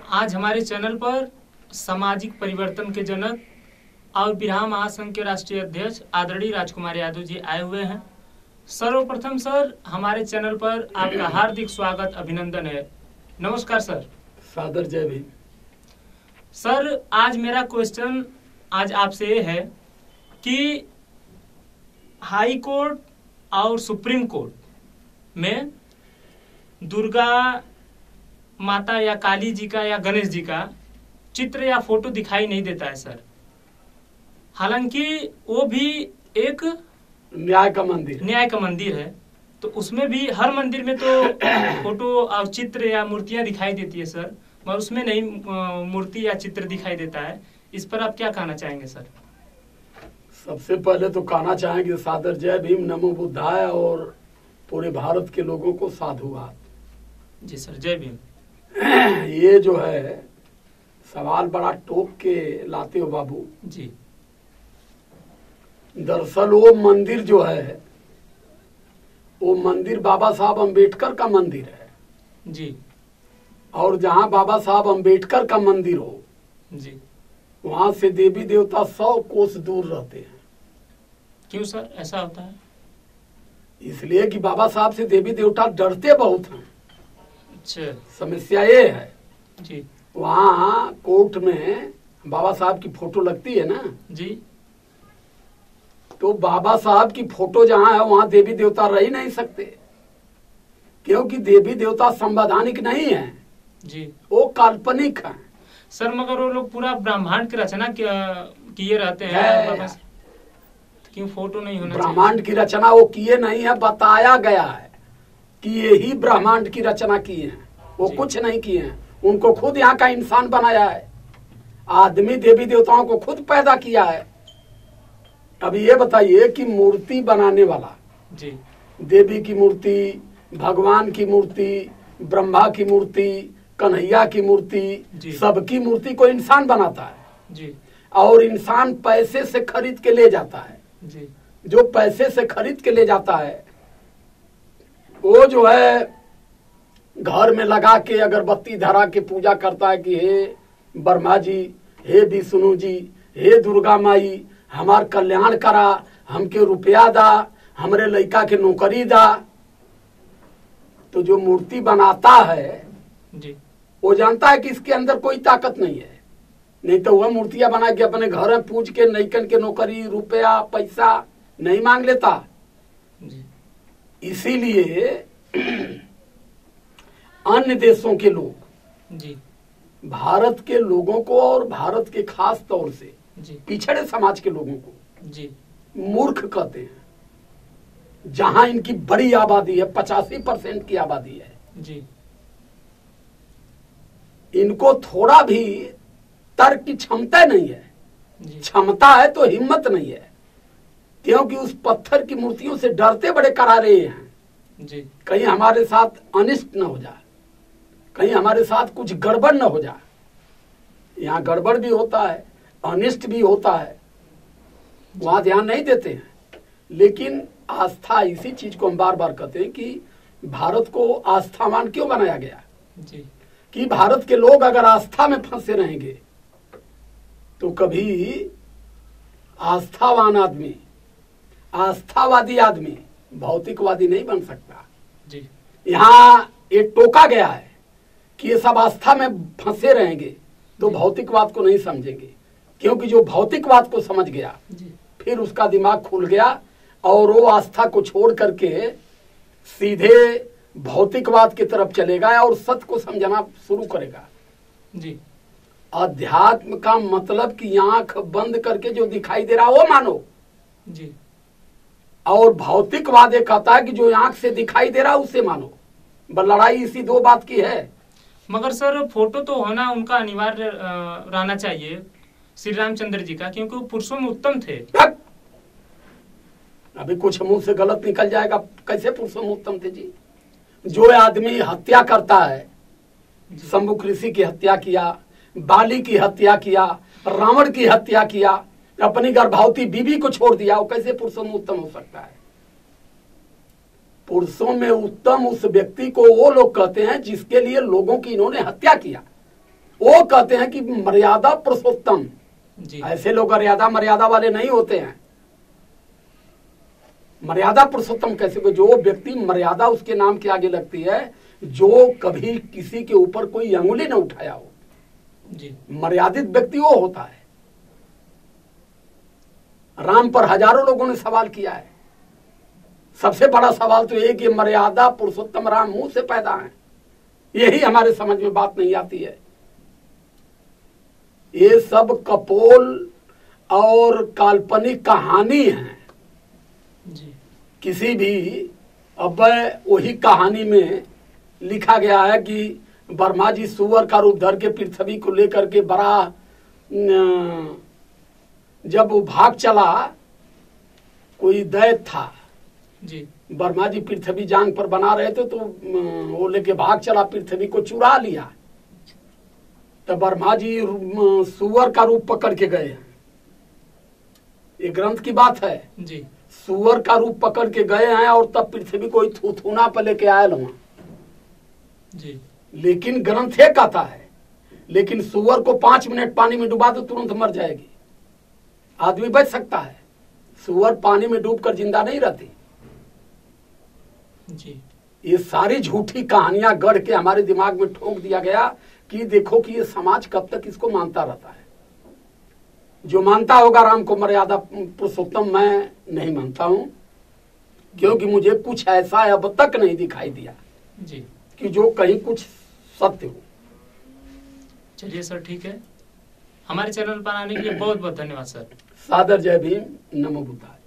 आज हमारे चैनल पर सामाजिक परिवर्तन के जनक और बिरहा महासंघ के राष्ट्रीय अध्यक्ष आदरणीय राजकुमार यादव जी आए हुए हैं। सर्वप्रथम सर, हमारे चैनल पर आपका हार्दिक स्वागत अभिनंदन है। नमस्कार सर। सादर जय भीम। सर, आज मेरा क्वेश्चन आज आपसे ये है कि हाई कोर्ट और सुप्रीम कोर्ट में दुर्गा माता या काली जी का या गणेश जी का चित्र या फोटो दिखाई नहीं देता है सर। हालांकि वो भी एक न्याय का मंदिर है, तो उसमें भी हर मंदिर में तो फोटो और चित्र या मूर्तियां दिखाई देती है सर, मगर उसमें नहीं मूर्ति या चित्र दिखाई देता है। इस पर आप क्या कहना चाहेंगे सर? सबसे पहले तो कहना चाहेंगे सादर जय भीम, नमो बुद्धाय और पूरे भारत के लोगों को साधुवाद। जी सर, जय भीम। ये जो है सवाल बड़ा टोक के लाते हो बाबू जी। दरअसल वो मंदिर जो है वो मंदिर बाबा साहब अम्बेडकर का मंदिर है जी। और जहाँ बाबा साहब अम्बेडकर का मंदिर हो जी, वहां से देवी देवता 100 कोस दूर रहते हैं। क्यों सर ऐसा होता है? इसलिए कि बाबा साहब से देवी देवता डरते बहुत हैं। अच्छा। समस्या ये है जी। वहाँ कोर्ट में बाबा साहब की फोटो लगती है ना जी। तो बाबा साहब की फोटो जहाँ है वहाँ देवी देवता रह ही नहीं सकते, क्योंकि देवी देवता संवैधानिक नहीं है जी, वो काल्पनिक है सर। मगर वो लोग पूरा ब्रह्मांड की रचना किए रहते हैं, तो क्यों फोटो नहीं होना? ब्रह्मांड की रचना वो किए नहीं है, बताया गया है कि यही ब्रह्मांड की रचना किए हैं, वो कुछ नहीं किए हैं। उनको खुद यहाँ का इंसान बनाया है, आदमी देवी देवताओं को खुद पैदा किया है। अब ये बताइए कि मूर्ति बनाने वाला जी, देवी की मूर्ति, भगवान की मूर्ति, ब्रह्मा की मूर्ति, कन्हैया की मूर्ति, सबकी मूर्ति को इंसान बनाता है जी। और इंसान पैसे से खरीद के ले जाता है जी। जो पैसे से खरीद के ले जाता है वो जो है घर में लगा के अगरबत्ती धरा के पूजा करता है कि हे ब्रह्मा जी, हे विष्णु जी, हे दुर्गा माई, हमार कल्याण करा, हमके रुपया दा, हमरे लड़का के नौकरी दा। तो जो मूर्ति बनाता है जी, वो जानता है कि इसके अंदर कोई ताकत नहीं है, नहीं तो वह मूर्तियां बना के अपने घर में पूज के नईकन के नौकरी, रुपया, पैसा नहीं मांग लेता जी। इसीलिए अन्य देशों के लोग जी, भारत के लोगों को और भारत के खास तौर से जी, पिछड़े समाज के लोगों को जी, मूर्ख कहते हैं। जहां इनकी बड़ी आबादी है, 85% की आबादी है, जी, इनको थोड़ा भी तर्क की क्षमता नहीं है। क्षमता है तो हिम्मत नहीं है, क्योंकि उस पत्थर की मूर्तियों से डरते बड़े करारे हैं जी। कहीं हमारे साथ अनिष्ट न हो जाए, कहीं हमारे साथ कुछ गड़बड़ न हो जाए। यहाँ गड़बड़ भी होता है, अनिष्ट भी होता है, वहां ध्यान नहीं देते हैं। लेकिन आस्था, इसी चीज को हम बार बार कहते हैं कि भारत को आस्थावान क्यों बनाया गया जी। कि भारत के लोग अगर आस्था में फंसे रहेंगे तो कभी आस्थावान आदमी, आस्थावादी आदमी भौतिकवादी नहीं बन सकता जी। यहाँ ये टोका गया है कि ये सब आस्था में फंसे रहेंगे तो भौतिकवाद को नहीं समझेंगे, क्योंकि जो भौतिकवाद को समझ गया जी, फिर उसका दिमाग खुल गया और वो आस्था को छोड़ करके सीधे भौतिकवाद की तरफ चलेगा और सत्य को समझना शुरू करेगा जी। अध्यात्म का मतलब कि आंख बंद करके जो दिखाई दे रहा वो मानो जी। और भौतिकवाद ये कहता है कि जो आंख से दिखाई दे रहा उसे मानो। लड़ाई इसी दो बात की है। मगर सर, फोटो तो होना उनका अनिवार्य रहना चाहिए श्री रामचंद्र जी का, क्योंकि वो पुरुषों में उत्तम थे। अभी कुछ मुंह से गलत निकल जाएगा, कैसे पुरुषों में उत्तम थे जी? जो आदमी हत्या करता है, शंभुक ऋषि की हत्या किया, बाली की हत्या किया, रावण की हत्या किया, अपनी गर्भवती बीवी को छोड़ दिया, वो कैसे पुरुषों में उत्तम हो सकता है? पुरुषों में उत्तम उस व्यक्ति को वो लोग कहते हैं जिसके लिए लोगों की इन्होंने हत्या किया। वो कहते हैं कि मर्यादा पुरुषोत्तम। जी ऐसे लोग मर्यादा वाले नहीं होते हैं। मर्यादा पुरुषोत्तम कैसे को? जो व्यक्ति मर्यादा उसके नाम के आगे लगती है, जो कभी किसी के ऊपर कोई अंगुली न उठाया हो, जी मर्यादित व्यक्ति वो होता है। राम पर हजारों लोगों ने सवाल किया है। सबसे बड़ा सवाल तो ये कि मर्यादा पुरुषोत्तम राम मुंह से पैदा है, यही हमारे समझ में बात नहीं आती है। ये सब कपोल और काल्पनिक कहानी है। जी किसी भी अब वही कहानी में लिखा गया है कि वर्मा जी सुअर का रूप धर के पृथ्वी को लेकर के बड़ा जब वो भाग चला, कोई दैत्य था, जी वर्मा जी पृथ्वी जांग पर बना रहे थे, तो वो लेके भाग चला, पृथ्वी को चुरा लिया। तो वर्मा जी सुअर का रूप पकड़ के गए। ये ग्रंथ की बात है। जी सुअर का रूप पकड़ के गए हैं और तब पृथ्वी को थूथूना पर लेके आए वहां। जी लेकिन ग्रंथ ये कहता है, लेकिन सुअर को 5 मिनट पानी में डुबा दो तुरंत मर जाएगी। आदमी बच सकता है, सुअर पानी में डूबकर जिंदा नहीं रहती। जी ये सारी झूठी कहानियां गढ़ के हमारे दिमाग में ठोक दिया गया कि देखो कि ये समाज कब तक इसको मानता रहता है। जो मानता होगा राम को मर्यादा पुरुषोत्तम, मैं नहीं मानता हूं, क्योंकि मुझे कुछ ऐसा अब तक नहीं दिखाई दिया जी कि जो कहीं कुछ सत्य हो। चलिए सर, ठीक है। हमारे चैनल पर आने के लिए बहुत बहुत धन्यवाद सर। सादर जय भीम, नमो बुद्धाय।